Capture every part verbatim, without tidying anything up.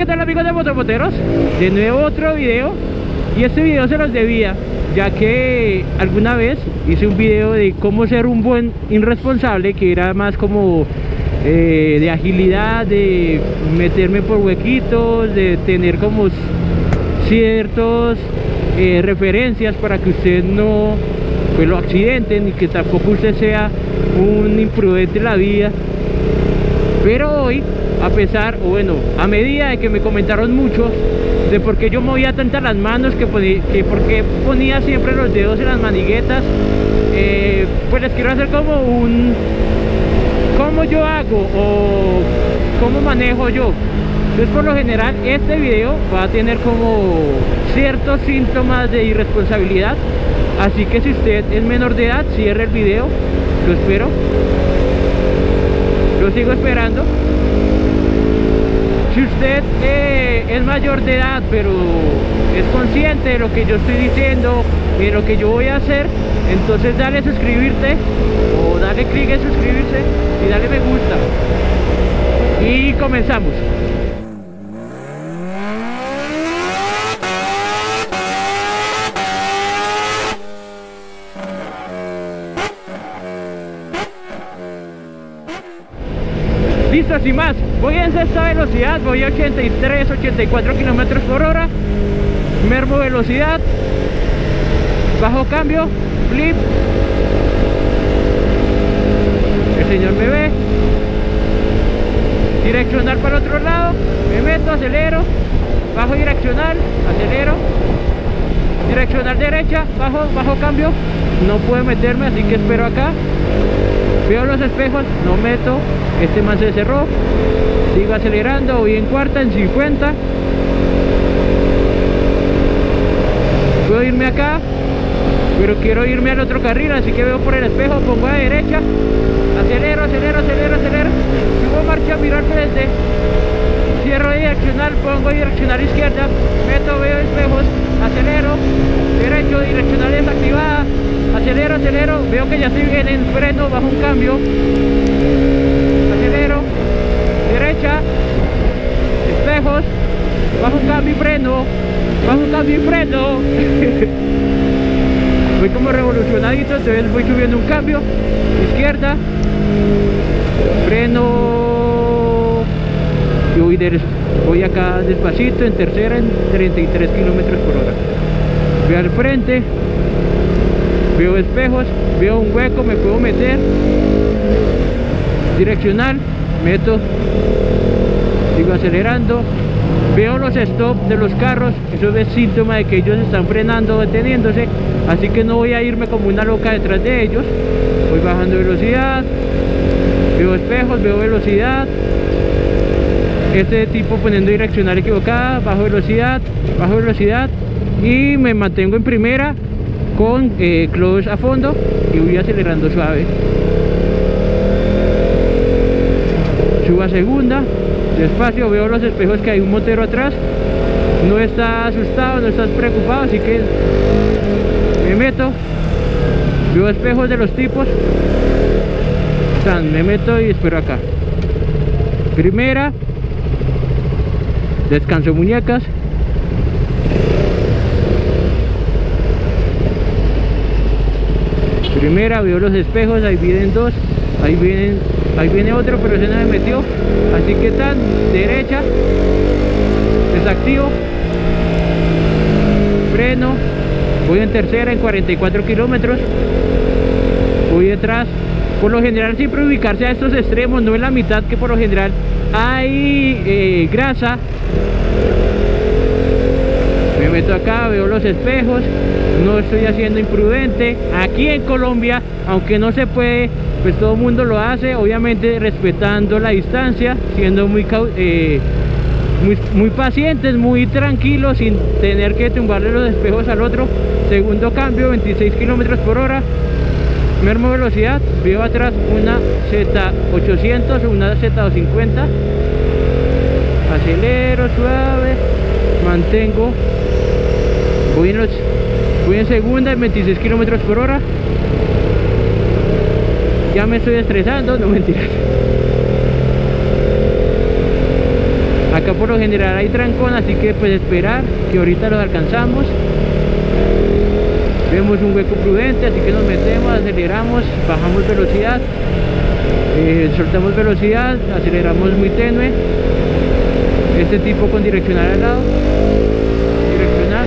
tal, amigos de Motomoteros? De nuevo otro video, y este video se los debía, ya que alguna vez hice un video de cómo ser un buen irresponsable, que era más como eh, de agilidad, de meterme por huequitos, de tener como ciertos eh, referencias para que usted no pues lo accidenten y que tampoco usted sea un imprudente en la vida. Pero hoy, a pesar, o bueno, a medida de que me comentaron mucho de por qué yo movía tantas las manos, que, ponía, que por qué ponía siempre los dedos en las maniguetas, eh, pues les quiero hacer como un cómo yo hago o cómo manejo yo. Entonces, por lo general, este video va a tener como ciertos síntomas de irresponsabilidad, así que si usted es menor de edad, cierre el video. Lo espero, lo sigo esperando. Si usted eh, es mayor de edad, pero es consciente de lo que yo estoy diciendo, de lo que yo voy a hacer, entonces dale suscribirte o dale clic en suscribirse y dale me gusta. Y comenzamos. Listo, sin más, voy en sexta velocidad, voy a ochenta y tres, ochenta y cuatro kilómetros por hora, mermo velocidad, bajo cambio, flip, el señor me ve, direccional para el otro lado, me meto, acelero, bajo direccional, acelero, direccional derecha, bajo, bajo cambio, no puedo meterme, así que espero acá. Veo los espejos, no meto, este man se cerró, sigo acelerando, voy en cuarta, en cincuenta. Puedo irme acá, pero quiero irme al otro carril, así que veo por el espejo, pongo a derecha, acelero, acelero, acelero, acelero, subo marcha, miro al frente, cierro direccional, pongo direccional izquierda, meto, veo espejos, acelero, derecho, direccional desactivada, acelero, acelero, veo que ya estoy bien en freno, bajo un cambio, acelero, derecha, espejos, bajo un cambio y freno, bajo un cambio y freno. Voy como revolucionadito, entonces voy subiendo un cambio, izquierda, freno, y voy, de, voy acá despacito, en tercera, en treinta y tres kilómetros por hora. Voy al frente, veo espejos, veo un hueco, me puedo meter, direccional, meto, sigo acelerando, veo los stop de los carros, eso es síntoma de que ellos están frenando, deteniéndose, así que no voy a irme como una loca detrás de ellos. Voy bajando velocidad, veo espejos, veo velocidad, este tipo poniendo direccional equivocada, bajo velocidad, bajo velocidad y me mantengo en primera con eh, clutch a fondo y voy acelerando suave. Subo a segunda, despacio, veo los espejos que hay un motero atrás, no está asustado, no está preocupado, así que me meto, veo espejos de los tipos, me meto y espero acá. Primera, descanso muñecas, primera, veo los espejos, ahí vienen dos, ahí vienen, ahí viene otro, pero ese no me metió, así que tan, derecha, desactivo, freno, voy en tercera en cuarenta y cuatro kilómetros, voy detrás. Por lo general siempre ubicarse a estos extremos, no en la mitad, que por lo general hay eh, grasa. Me meto acá, veo los espejos, no estoy haciendo imprudente. Aquí en Colombia, aunque no se puede, pues todo el mundo lo hace, obviamente respetando la distancia, siendo muy, eh, muy, muy pacientes, muy tranquilos, sin tener que tumbarle los espejos al otro. Segundo cambio, veintiséis kilómetros por hora, mermo velocidad, veo atrás una Z ochocientos o una Z doscientos cincuenta, acelero suave, mantengo, voy en, los, voy en segunda en veintiséis kilómetros por hora. Ya me estoy estresando, no mentiras. Acá por lo general hay trancón, así que pues esperar que ahorita los alcanzamos. Vemos un hueco prudente, así que nos metemos, aceleramos, bajamos velocidad, eh, soltamos velocidad, aceleramos muy tenue. Este tipo con direccional al lado, direccional.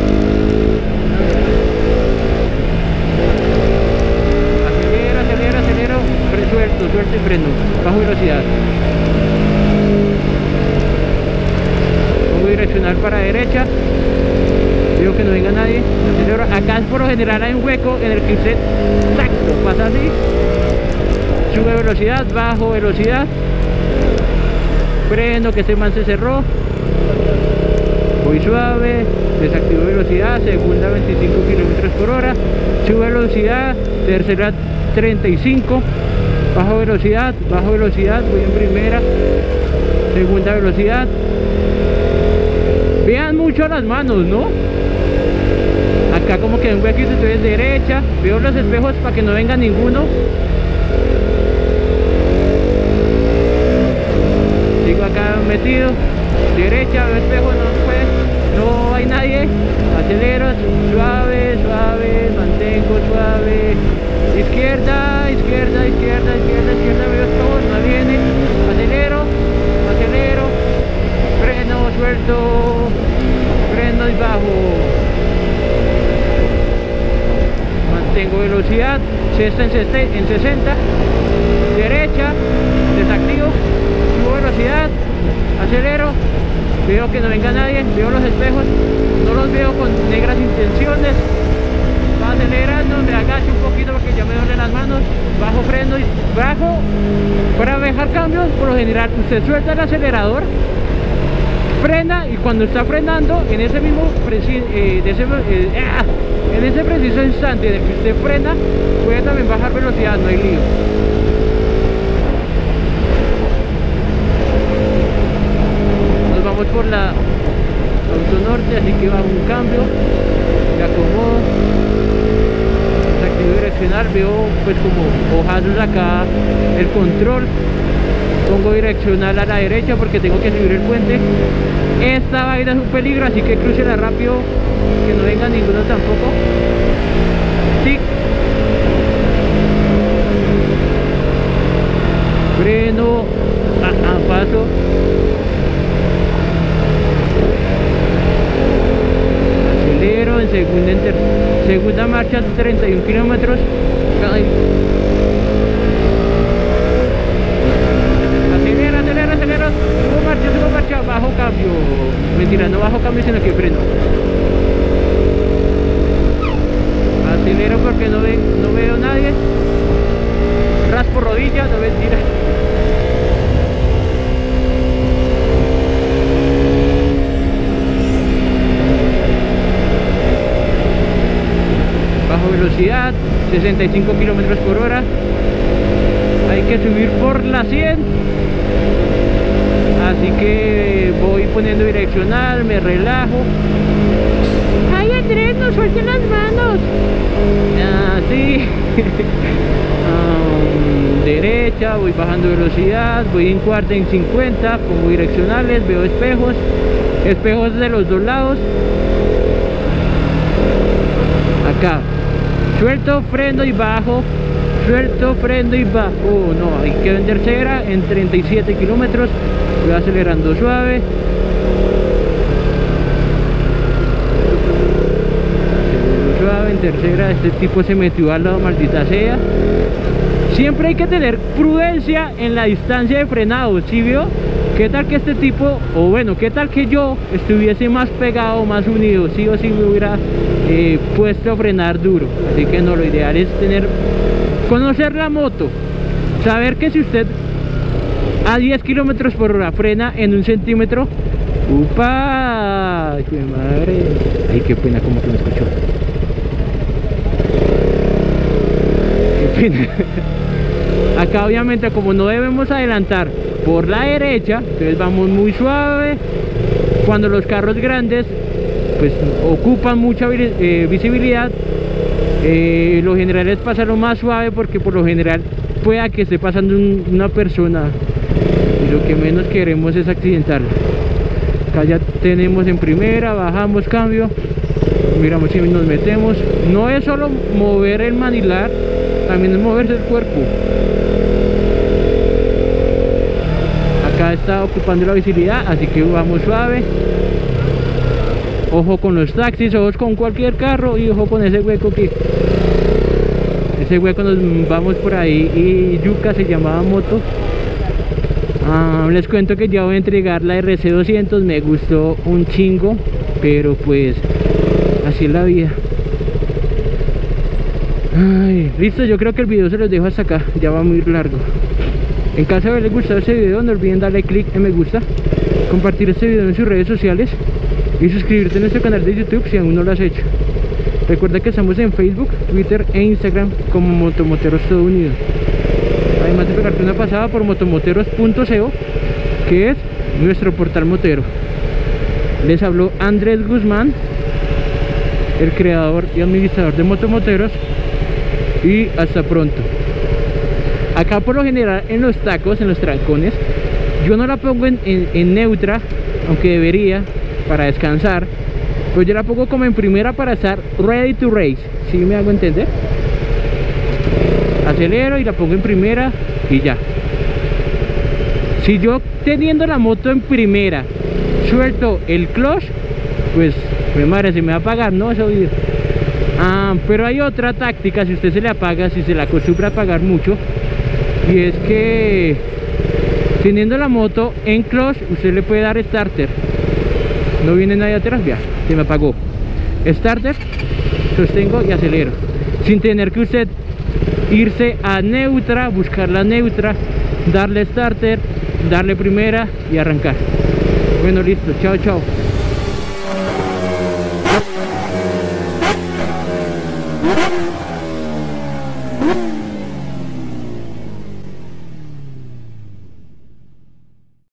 Acelera, acelera, acelero, suelto, suelto y freno, bajo velocidad. Pongo direccional para derecha. Veo que no venga nadie, acelero. Acá por lo general hay un hueco en el que usted exacto, pasa así, sube velocidad, bajo velocidad, freno, que este man se cerró, voy suave, desactivo velocidad, segunda veinticinco kilómetros por hora, sube velocidad, tercera treinta y cinco, bajo velocidad, bajo velocidad, voy en primera, segunda velocidad. Vean mucho las manos, ¿no? Acá como que en un huequito, entonces derecha, veo los espejos para que no venga ninguno. Sigo acá metido, derecha, veo espejo, no puede, no hay nadie, acelero, suave, suave, mantengo suave, izquierda, izquierda, izquierda, izquierda, izquierda, veo espejo, no viene, acelero, acelero, freno, suelto, freno y bajo. Tengo velocidad, sexta en sesenta, derecha, desactivo, subo velocidad, acelero, veo que no venga nadie, veo los espejos, no los veo con negras intenciones, va acelerando, me agacho un poquito porque ya me duelen las manos, bajo freno y bajo. Para dejar cambios, por lo general usted suelta el acelerador, frena, y cuando está frenando en ese mismo eh, de ese, eh, ah, en ese preciso instante en el que usted frena, puede también bajar velocidad, no hay lío. Nos vamos por la autonorte, así que bajo un cambio, me acomodo, desactivo direccional, veo pues como hojazos acá el control. Pongo direccional a la derecha porque tengo que subir el puente. Esta vaina es un peligro, así que crucela rápido, que no venga ninguno tampoco. Sí. Freno, a, a paso. Acelero en segunda, en ter, segunda marcha, treinta y un kilómetros. Acelera, acelera, acelera, subo marcha, subo marcha, bajo cambio. Mentira, no bajo cambio, sino que freno. Acelero porque no, ve, no veo nadie. Raspo rodilla, no mentira. Bajo velocidad, sesenta y cinco kilómetros por hora. Hay que subir por la cien, así que voy poniendo direccional, me relajo. ¡Ay, Andrés, no suelten las manos! Así. um, derecha, voy bajando velocidad, voy en cuarta en cincuenta, pongo direccionales, veo espejos, espejos de los dos lados. Acá, suelto, freno y bajo. Suelto, freno y bajo. Oh, no, hay que en tercera en treinta y siete kilómetros. Voy acelerando suave. Suave en tercera. Este tipo se metió al lado, maldita sea. Siempre hay que tener prudencia en la distancia de frenado, ¿sí vio? ¿Qué tal que este tipo, o bueno, qué tal que yo estuviese más pegado, más unido? Sí o sí me hubiera eh, puesto a frenar duro. Así que no, lo ideal es tener, conocer la moto, saber que si usted a diez kilómetros por hora frena en un centímetro, ¡upa! ¡Ay, qué madre! ¡Ay, qué pena! Como que me escuchó. ¡Qué pena! Acá obviamente, como no debemos adelantar por la derecha, entonces vamos muy suave. Cuando los carros grandes pues ocupan mucha eh, visibilidad, eh, lo general es pasarlo más suave, porque por lo general pueda que esté pasando un, una persona, y lo que menos queremos es accidentarla. Acá ya tenemos en primera, bajamos, cambio, miramos si nos metemos. No es solo mover el manilar, también es moverse el cuerpo. Acá está ocupando la visibilidad, así que vamos suave. Ojo con los taxis, ojos con cualquier carro y ojo con ese hueco que... Ese hueco nos vamos por ahí y yuca se llamaba moto. Ah, les cuento que ya voy a entregar la R C doscientos, me gustó un chingo, pero pues así es la vida. Ay, listo, yo creo que el video se los dejo hasta acá, ya va muy largo. En caso de haberles gustado este video, no olviden darle click en me gusta, compartir este video en sus redes sociales y suscribirte a nuestro canal de YouTube si aún no lo has hecho. Recuerda que estamos en Facebook, Twitter e Instagram como Motomoteros Todo Unido. Además de pegarte una pasada por motomoteros punto co, que es nuestro portal motero. Les habló Andrés Guzmán, el creador y administrador de Motomoteros, y hasta pronto. Acá por lo general en los tacos, en los trancones, yo no la pongo en, en, en neutra, aunque debería, para descansar, pues yo la pongo como en primera para estar ready to race. ¿Sí me hago entender? Acelero y la pongo en primera y ya. Si yo teniendo la moto en primera suelto el clutch, pues mi madre se me va a apagar, ¿no? Eso video. Ah, pero hay otra táctica si usted se le apaga, si se le acostumbra a apagar mucho, y es que teniendo la moto en clutch usted le puede dar starter. No viene nadie atrás, ya, se me apagó. Starter, sostengo y acelero, sin tener que usted irse a neutra, buscar la neutra, darle starter, darle primera y arrancar. Bueno, listo, chao, chao. We'll be right back.